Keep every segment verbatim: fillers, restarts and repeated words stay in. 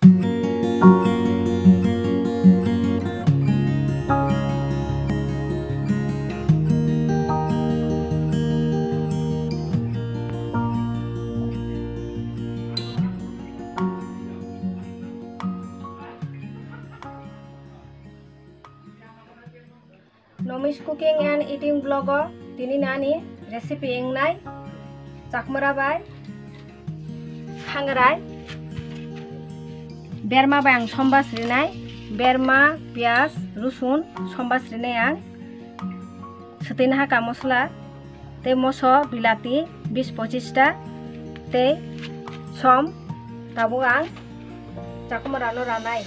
Nomi's cooking and eating blogger tini nani recipe engnai chakmara bai khangrai berma bai ang sombas rinai berma pias rusun sombas rinai ang setin haka mosla te moso bilati বিশ পঁচিশ টা te som tabo ang chakmara no ranai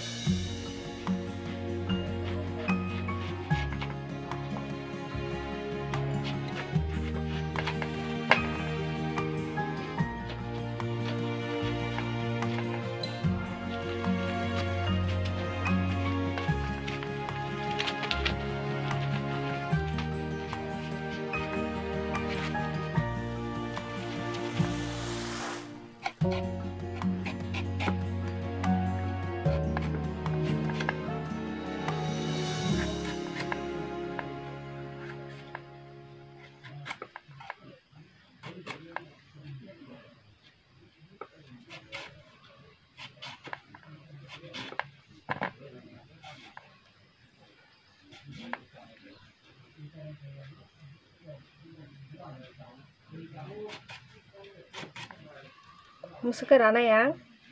musuke ranai ang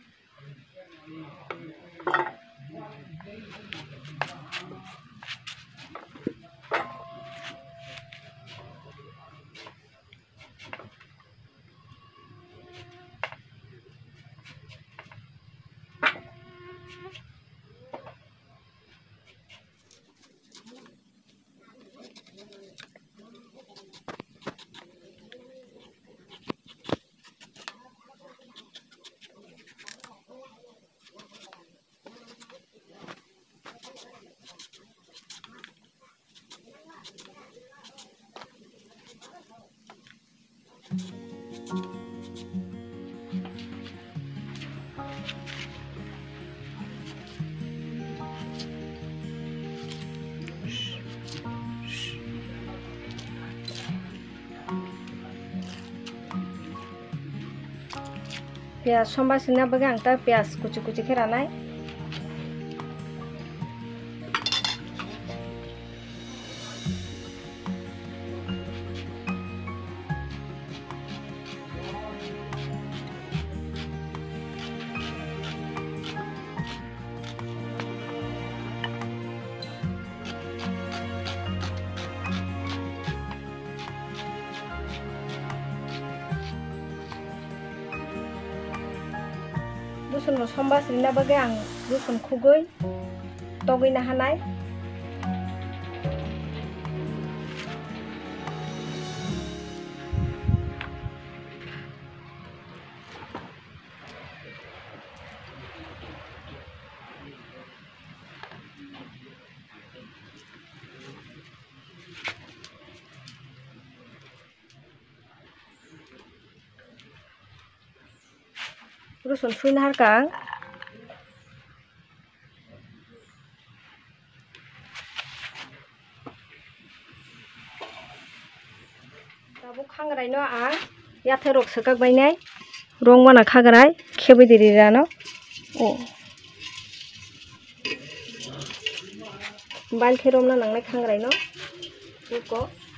pias sombas sina bagang ta pias kucu-kucu keranai rusun no sombas rina bagai ang rusun khugui togui na hanai rusun suina harkang tabuk khangrai no ang yathe rok sekak bainai rong mana khagrai khebui diri rano o bail kherom na nangnai khangrai no uko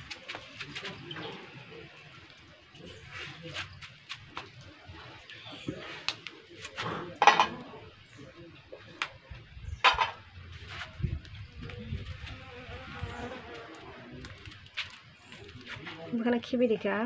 bukan khibi dika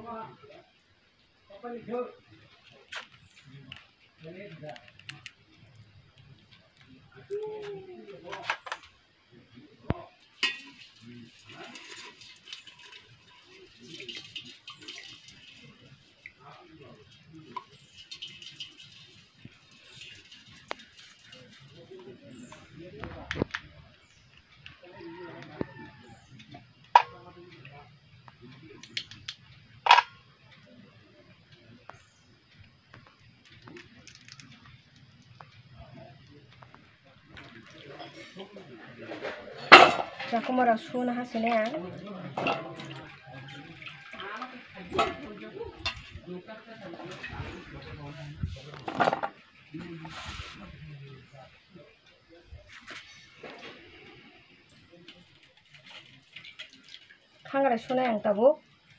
Aku mau rasu nah hasilnya. Kangre suna yang tabu.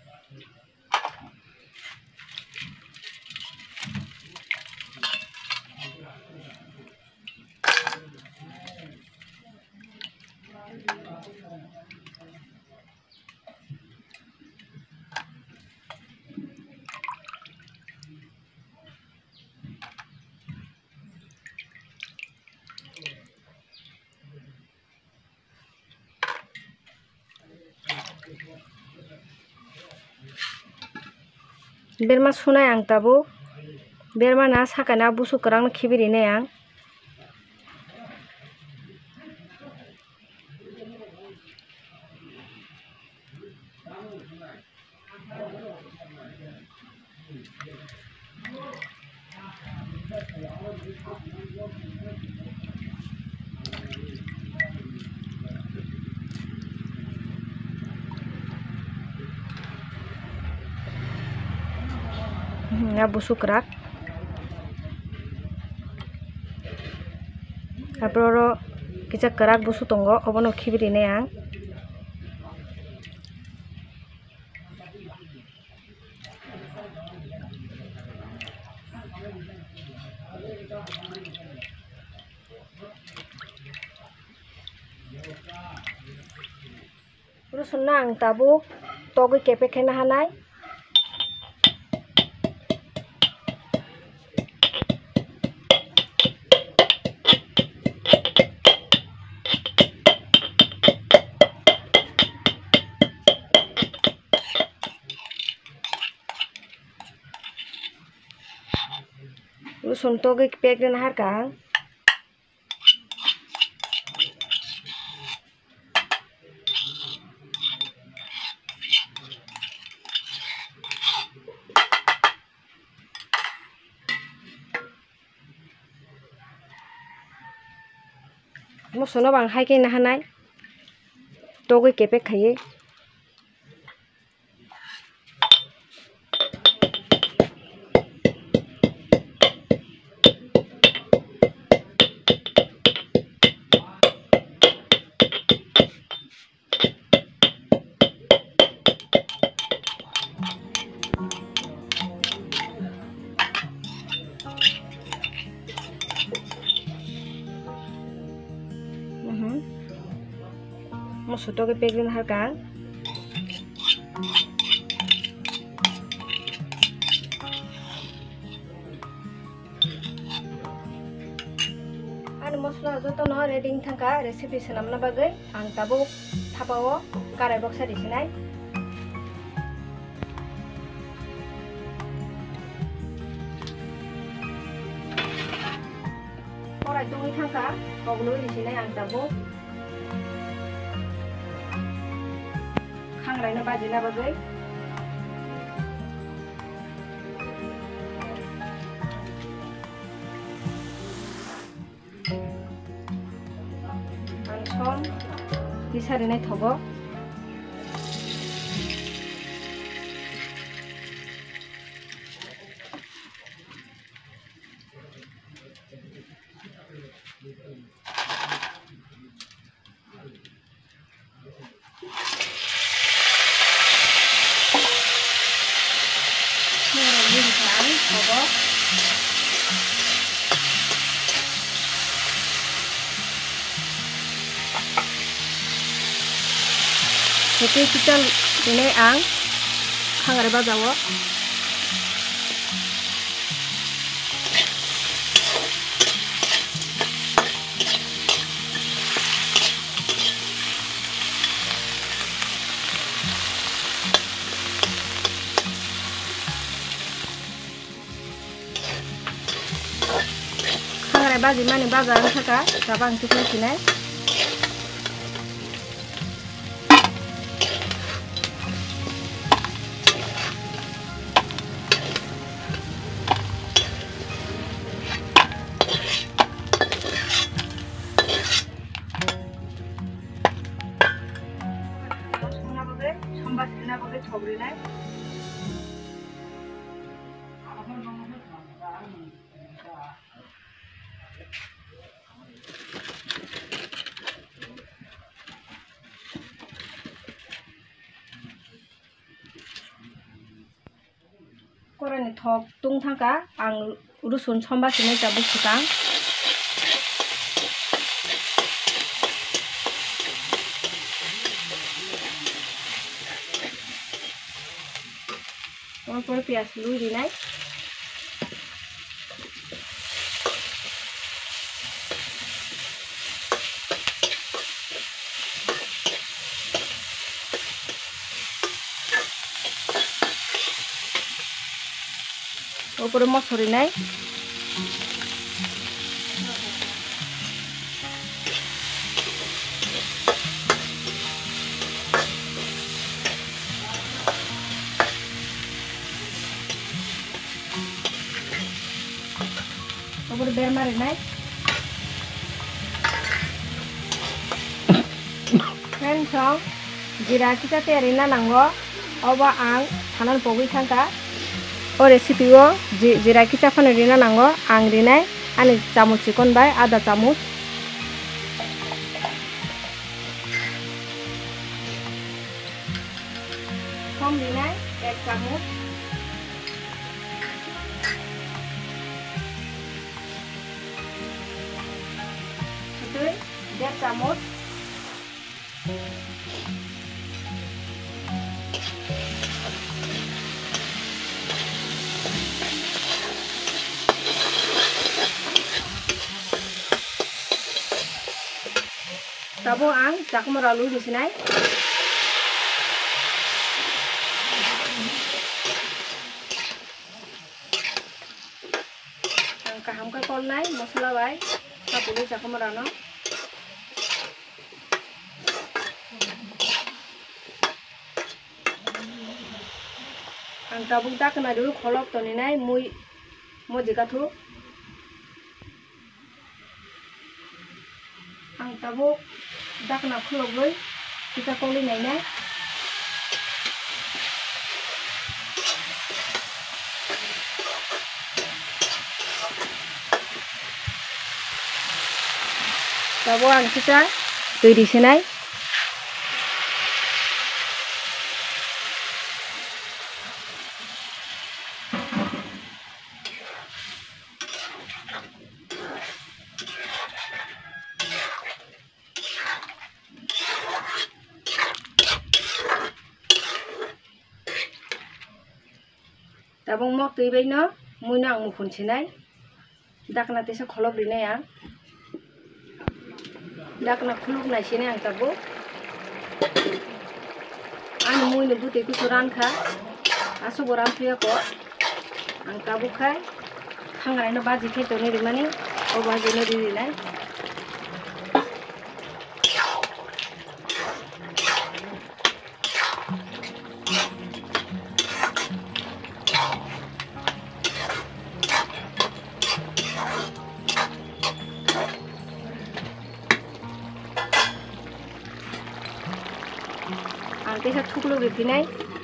Berma suna yang tabu. Berma na sakana busuk kerang kibiri ne yang. Ya busuk kerak. Apro kita kerak busuk tonggo obono kibiri ne yang. Terus nang tabu togi kepe kena hanai. Terus untuk kepe kena harga. Mosono bang hai ke nahanai togi kepe khaye. Mosoto ke peglin harga. Anu mosla joto no reading thangka recipe sanamna bagai ang tabo thapao karai boxa disinai. Orai tungi thangka oglu disinai ang tabo. Kangrai na baji na bagai. Ansom bisa rinai thobo. Jadi kita ini ang सांगारे बाजावो सांगारे बाजी माने बाजार थाका दाबा ओंख्रि खालायफिनाय संबासिना बगे छबरिनाय करनि थक तुं थांका आं रुसुन संबासिनाय जाबो सुकां और प्याज लुई दिनाय ऊपर मसुरी नाय ऊपर बेर मारी नाय फ्रेंड सं जीरा किता तेरी ना नांगो अबा आं थानान पगै थांका ओ रेसिपिओ जीरा किचा फानो रिना नांगो आं रिनाय आनि चामच चिकन बाय आधा चामच कम रिनाय एक चामच सुदै डेढ़ चामच Tabo ang jak meralu di sini. Ang kaham ka kol nai masala bai. Tapuli jak merano. Ang tabung tak na dulu kolok to ni nai mui mo jika tu. Ang tabuk dak na khulok loi kita koli nai nai tabo ang kita tui di sinai tabung mok tui bai no mui na ang mukhun sinai dakna tesa kholok rinai ang dakna khuluk nai sinai ang tabo ang mui no bute ku suran kha aso boram thuya ko ang tabo khai khangai no baji khai to ni rimani o baji no ri rinai ang tesa thuklo bikinai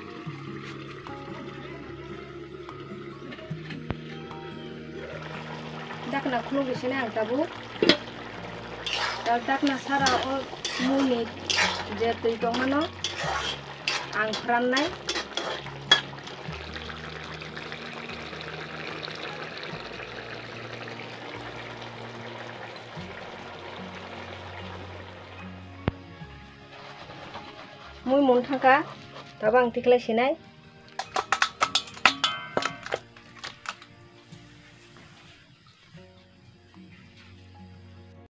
dakna khulu bisine ang tabu dal dakna sara o muni je tui tongmano ang frannai mui mun thangka tabang tiklai sinai